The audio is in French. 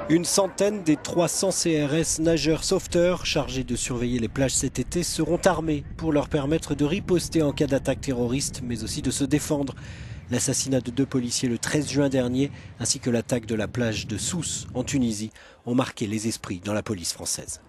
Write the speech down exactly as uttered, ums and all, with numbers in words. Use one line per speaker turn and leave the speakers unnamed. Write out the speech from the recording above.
Une centaine des trois cents C R S nageurs sauveteurs chargés de surveiller les plages cet été seront armés pour leur permettre de riposter en cas d'attaque terroriste, mais aussi de se défendre. L'assassinat de deux policiers le treize juin dernier, ainsi que l'attaque de la plage de Sousse en Tunisie, ont marqué les esprits dans la police française.